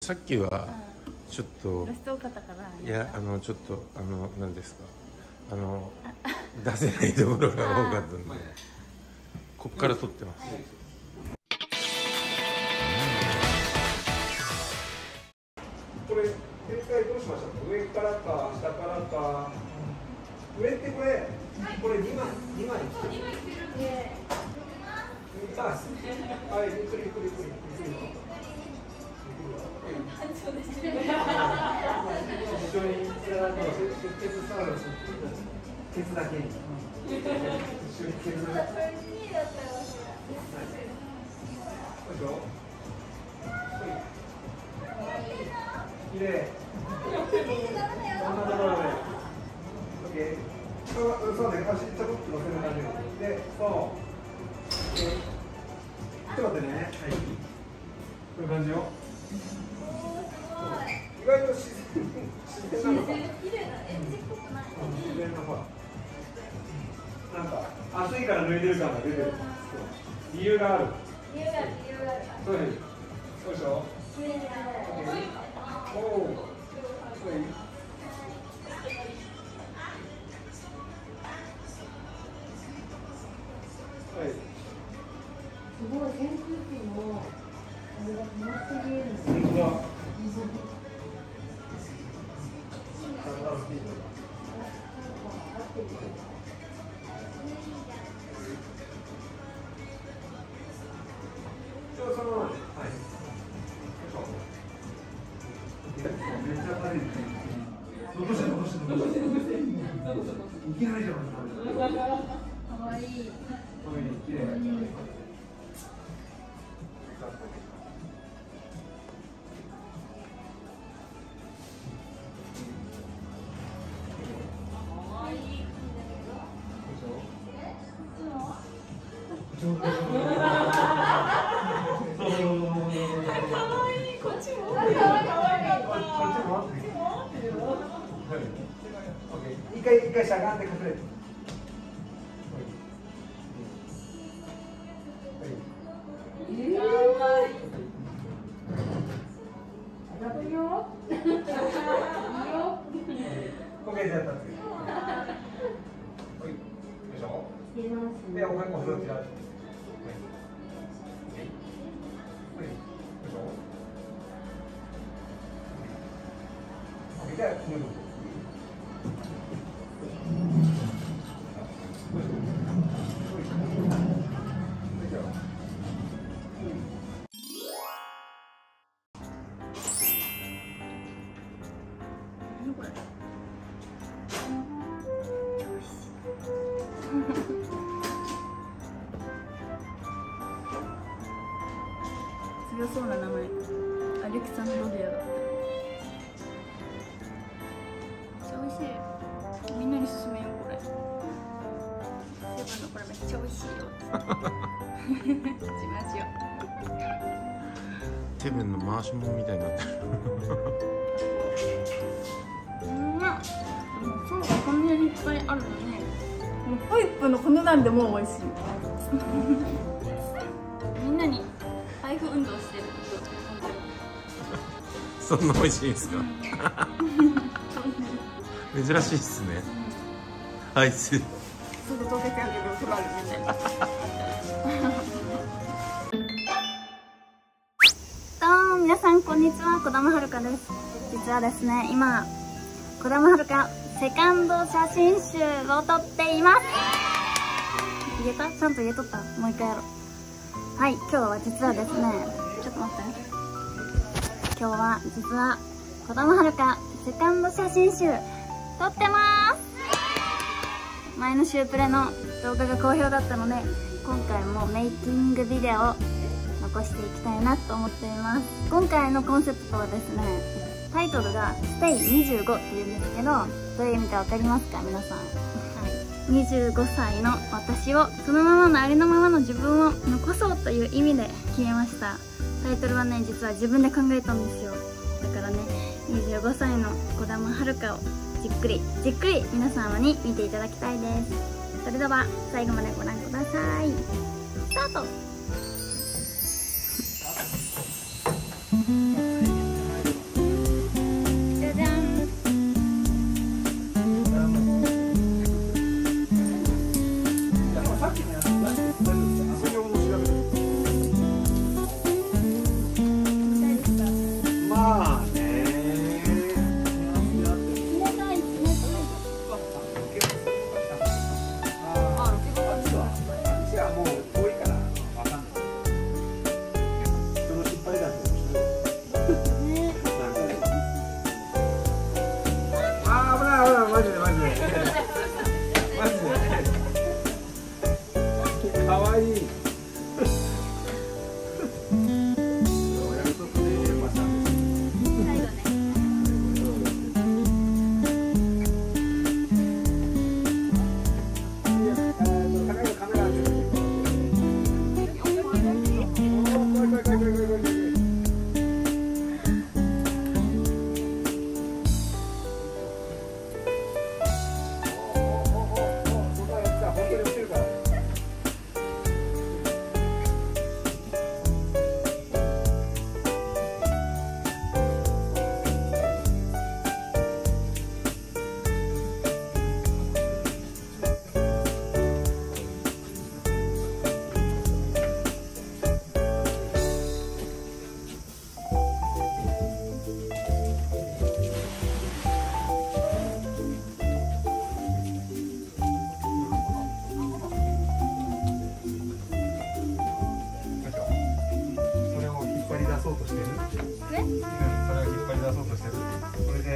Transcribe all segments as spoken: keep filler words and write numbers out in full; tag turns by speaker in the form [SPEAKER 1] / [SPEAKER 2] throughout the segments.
[SPEAKER 1] さっきはちょっと、
[SPEAKER 2] 露出多かったから。
[SPEAKER 1] いや、あのちょっとあの何ですか、あの出せないところが多かったんで、こっから撮ってます。
[SPEAKER 3] これ正解どうしましたか？上からか下からか。上ってこれ、これ二枚二枚。二枚してるんで。はい、ゆっくりゆっくりゆっくりゆっくり。一緒に連なって出血サウルス。ケツだけに。一緒にケツだけ。よいしょ。綺麗。こんなところで。オッケー。そうそうね、足ちょっと乗せる感じで。で、そう。ちょっと待ってね。はい。こういう感じよ。意外と自然自然なのか。綺麗なエッジっぽくない。自然なほら。なんか暑いから脱いでる感が出てる。理由がある。理由がある。理由がある。そうです。そうでしょ。綺麗になる。おお。はい。
[SPEAKER 2] すごい、扇風機もあれが止まって見えるんですよ。
[SPEAKER 3] 本当だ。じゃあそのままで、はい。めっちゃ軽い。残して残して残して。いけないじゃん。可愛い。可愛い、綺麗。一回一回しゃがんで隠れて。こけちゃったんですけど。はい。よいしょ。で、お風呂ちら。はい。よいしょ。じゃあ、この
[SPEAKER 2] 強そうな名前、アレクサンドリアだった。めっちゃ美味しい。みんなに勧めようこれ。セブンのこれめっちゃ美味しいよ。自慢しよ
[SPEAKER 1] セブンのマーシュモンみたいになってる。
[SPEAKER 2] うまっ。そうがこんなにいっぱいあるのね。もうホイップのこの段でもう美味しい。みんなに配布運動してる。
[SPEAKER 1] そんな美味しいんですか。珍しいっすね。アイス。
[SPEAKER 2] すぐ溶けちゃうけど、取られるみたいな。どうも皆さんこんにちは、児玉遥です。実はですね、今児玉遥セカンド写真集を撮っています。言えた？ちゃんと言えとった？もう一回やろう。はい、今日は実はですね、ちょっと待って。今日は実は児玉遥セカンド写真集撮ってます。前のシュープレの動画が好評だったので、今回もメイキングビデオを残していきたいなと思っています。今回のコンセプトはですね、タイトルがステイにじゅうごっていうんですけど、どういう意味かわかりますか皆さん。はい、にじゅうごさいの私をそのままのありのままの自分を残そうという意味で決めました。タイトルはね、実は自分で考えたんですよ。だからね、にじゅうごさいの児玉遥をじっくりじっくり皆様に見ていただきたいです。それでは最後までご覧ください。スタート。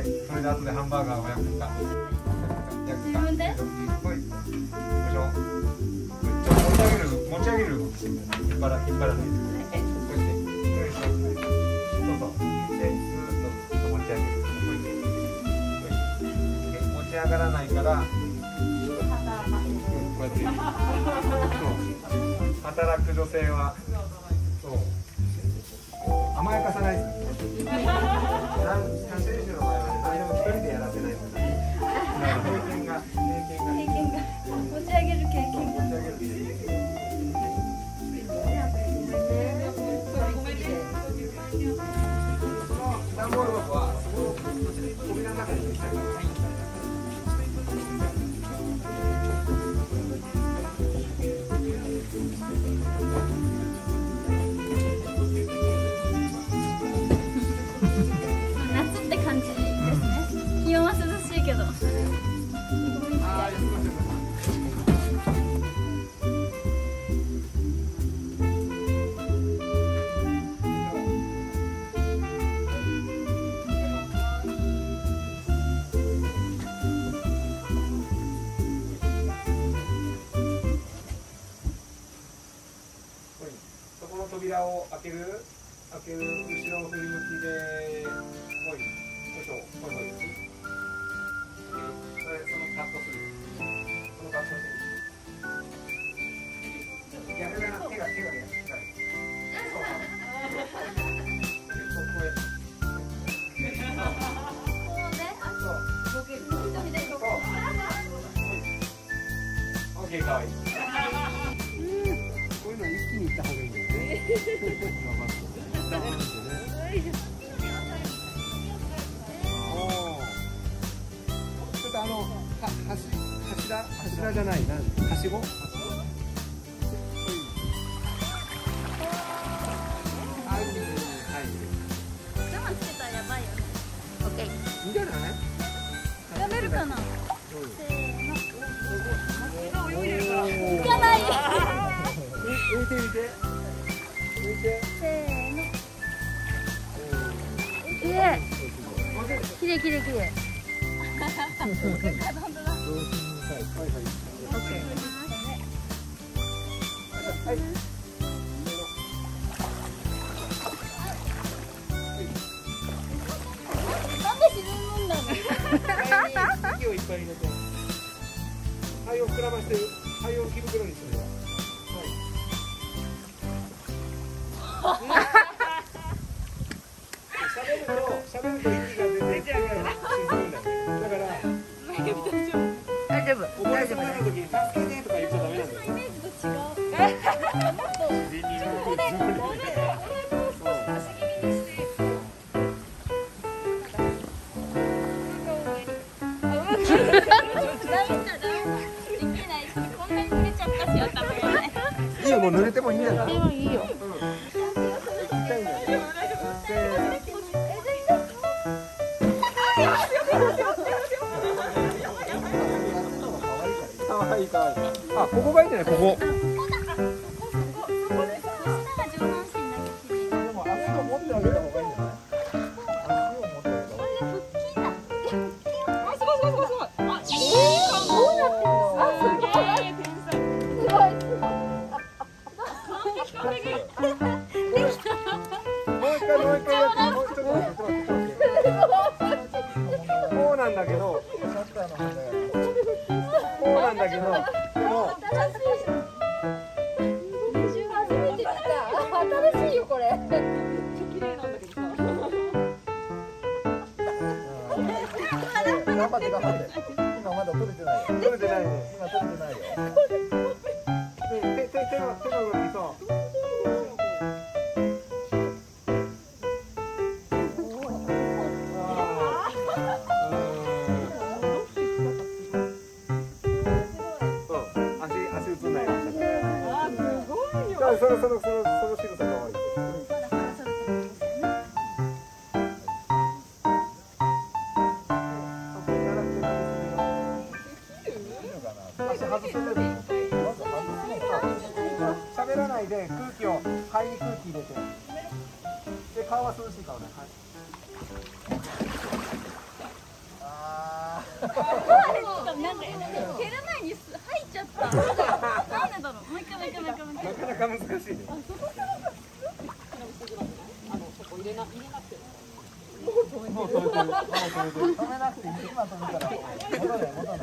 [SPEAKER 3] でそれで後でハンバーガーを焼くか焼くか。
[SPEAKER 2] 自分で？
[SPEAKER 3] ほい。よいしょ。ちょっと持ち上げる持ち上げる動きしてみたい。引っ張ら引っ張らないで。こうして。よいしょ。そうそう。でずーっと持ち上げる。こうして。持ち上がらないから。こうやって働く女性はそう甘やかさないです。選手の場合は何でも一人でやらせないから経験が経験が
[SPEAKER 2] 経験が持ち上げる経験が。
[SPEAKER 3] 持ち上げる経験その段ボール箱は扉の中に入れちゃうから。
[SPEAKER 2] 夏って感じですね。気温は涼しいけど。
[SPEAKER 3] そこの扉を開ける開ける後ろの振り向きでほいよいしょほいほいそれそのカットするそのカットする逆だな手が手がねそうこうやってオッケーかわいいこういうの一気にいった方がいいんだよねちょっとあのは柱柱じゃないなはしご
[SPEAKER 2] 我慢してたらやばいよね。オッケー。
[SPEAKER 3] いいんじゃない？
[SPEAKER 2] やめるかな。せーの。
[SPEAKER 3] 浮
[SPEAKER 2] かない。
[SPEAKER 3] いて浮いて浮いて。
[SPEAKER 2] せーの。きれい。きれいきれいきれい。
[SPEAKER 3] はい。
[SPEAKER 2] なんで沈むんだろう。
[SPEAKER 3] 息をいっぱい入れて肺を膨らまして肺を木袋にするよ。喋ると喋ると息が出て沈むんだよ。だから
[SPEAKER 2] 大丈夫。
[SPEAKER 3] 溺れそうになる時に助けてとか言っちゃダメなんだよ。
[SPEAKER 2] イメージと違う。もっと自分で自分で不思議にして。
[SPEAKER 3] いいよもう濡れてもいいんだから。
[SPEAKER 2] でもいいよ。
[SPEAKER 3] かわいいかわいい。あ、ここがいいんじゃないここ。でも足を持ってあげた方がいいんじゃない。足を持ってあげた方がいい。あ、すごいすごいすごいすごい。あ、ええ、どうなってるの。あ、すごい。すごい。もう一回もう一回やってもうちょっと待ってちょっと待ってちょっと待って。こうなんだけど。こうなんだけど、でも
[SPEAKER 2] 初めて来た。新しいよこれ。めっちゃ綺麗なんだけどさ。
[SPEAKER 3] 頑張って頑張って。今まだ取れてないよ。取れてないね。今取れてないよ。手手手の手の動きそう。そのそのそのその仕草可愛い。喋らないで空気を肺に空気入れて。で顔は涼しい顔ね。はい。
[SPEAKER 2] だろう。もう一回もう一回もう一回もう一回。
[SPEAKER 3] なかなか難しいね。
[SPEAKER 2] あ、そこから。
[SPEAKER 4] あのそこ入れな入れなくて。
[SPEAKER 3] もう止めて、もう止めて、止めなくていい。今止めたら持たない、持たない。今止めたら持たない。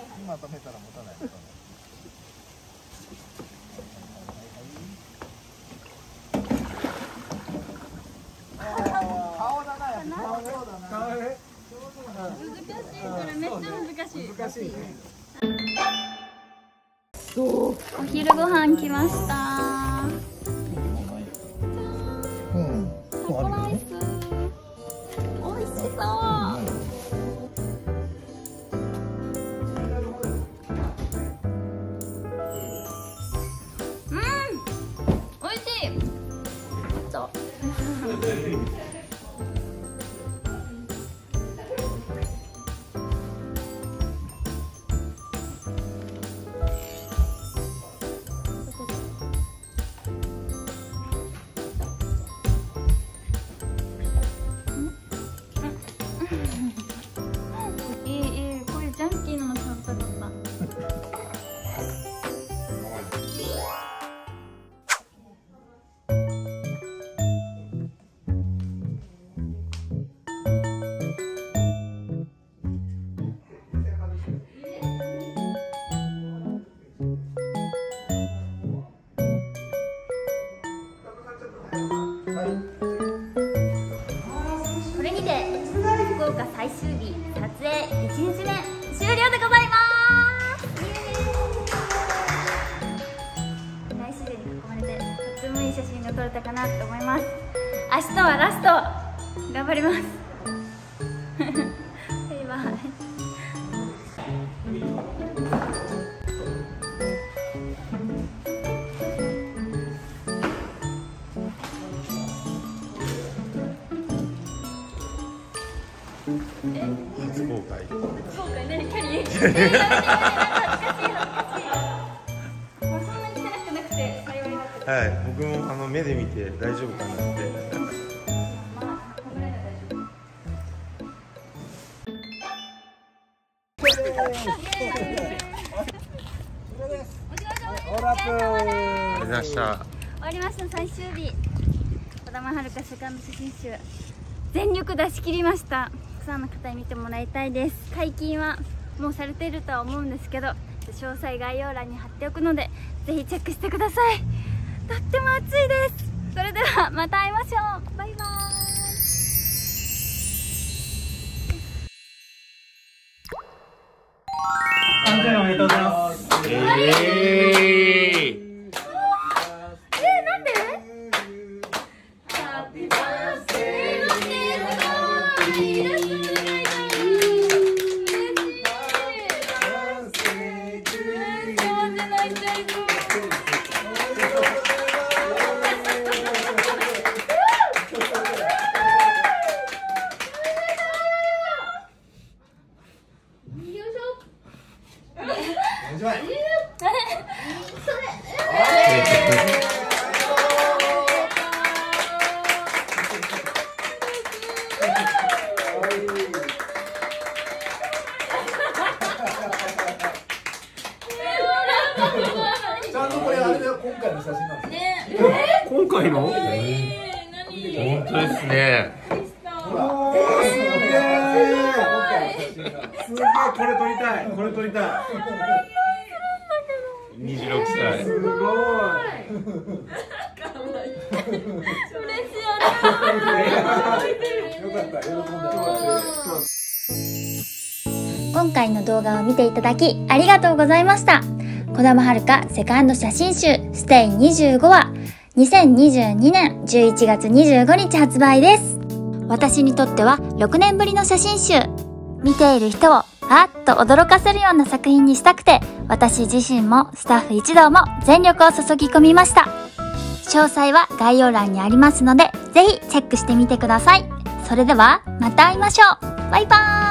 [SPEAKER 3] 顔だな、やっぱ顔だな。顔ね。
[SPEAKER 2] 難しい、これめっちゃ難しい。
[SPEAKER 3] 難しいね。
[SPEAKER 2] お昼ご飯来ました。
[SPEAKER 3] うん。
[SPEAKER 2] タコライス。美味しそう。うん。美味しい。そう。いいいい、こういうジャンキーなの食べたかった。これにて福岡最終日撮影いちにちめ終了でございます。大自然に囲まれてとってもいい写真が撮れたかなって思います。明日はラスト頑張ります。バイバイ。
[SPEAKER 1] 初公開。
[SPEAKER 2] そうかね、キャリー。恥ずかしい恥ずかしい。まあそんなに汚くなくて幸いだった。
[SPEAKER 1] はい、僕もあの目で見て大丈夫かなって。
[SPEAKER 2] まあこのぐらいは大丈夫。
[SPEAKER 3] オーラップ。
[SPEAKER 1] ありがとうございました。
[SPEAKER 2] 終わりました。最終日、児玉遥セカンド写真集全力出し切りました。たくさんの方に見てもらいたいです。解禁はもうされているとは思うんですけど、詳細概要欄に貼っておくのでぜひチェックしてください。とっても暑いです。それではまた会いましょう。バイバーイ。
[SPEAKER 3] 誕生日おめでとうございます。
[SPEAKER 1] えー
[SPEAKER 2] えー、なんでハッピーバースデーのイラストが描いてある。
[SPEAKER 3] ちゃんとこれあれだよ、今回の写真なんですよ。
[SPEAKER 1] 今回の？
[SPEAKER 2] えー、何？
[SPEAKER 1] 本当ですね。
[SPEAKER 3] ほら、すげえ。すげえ、これ撮りたい、これ撮りたい。
[SPEAKER 1] にじゅうろくさい。
[SPEAKER 3] すごい。
[SPEAKER 2] 嬉しい。
[SPEAKER 3] よかった、喜んで。
[SPEAKER 2] 今回の動画を見ていただきありがとうございました。児玉遥セカンド写真集ステイにじゅうごはにせんにじゅうにねんじゅういちがつにじゅうごにち発売です。私にとってはろくねんぶりの写真集。見ている人をあっと驚かせるような作品にしたくて、私自身もスタッフ一同も全力を注ぎ込みました。詳細は概要欄にありますので、ぜひチェックしてみてください。それではまた会いましょう。バイバーイ。